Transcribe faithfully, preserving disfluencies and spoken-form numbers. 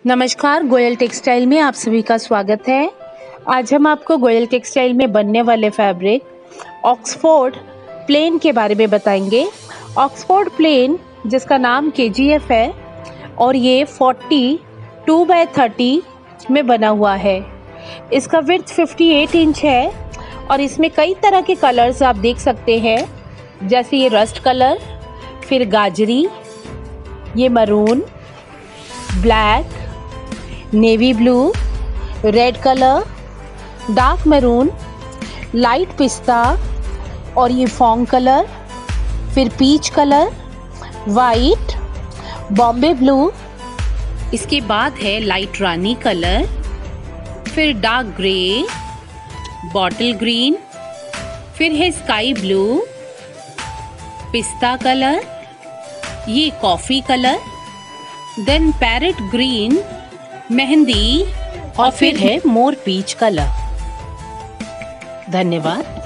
नमस्कार, गोयल टेक्सटाइल में आप सभी का स्वागत है। आज हम आपको गोयल टेक्सटाइल में बनने वाले फैब्रिक ऑक्सफोर्ड प्लेन के बारे में बताएंगे। ऑक्सफोर्ड प्लेन जिसका नाम के जी एफ है और ये बयालीस बाय तीस में बना हुआ है। इसका विड्थ अट्ठावन इंच है और इसमें कई तरह के कलर्स आप देख सकते हैं, जैसे ये रस्ट कलर, फिर गाजरी, ये maroon, black, navy blue, red colour, dark maroon, light पिस्ता और ये फॉन्ग कलर, फिर peach colour, white, Bombay blue, इसके बाद है लाइट रानी कलर, फिर डार्क ग्रे, बॉटल ग्रीन, फिर है स्काई ब्लू, पिस्ता कलर, ये coffee colour, then parrot green, मेहंदी और फिर है मोर पीच कलर। धन्यवाद।